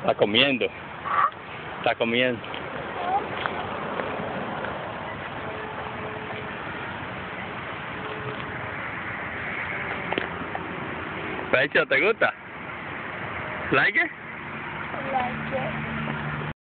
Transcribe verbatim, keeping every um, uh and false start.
Está comiendo. Está comiendo. Pecho, ¿te gusta? ¿Like it? Like it.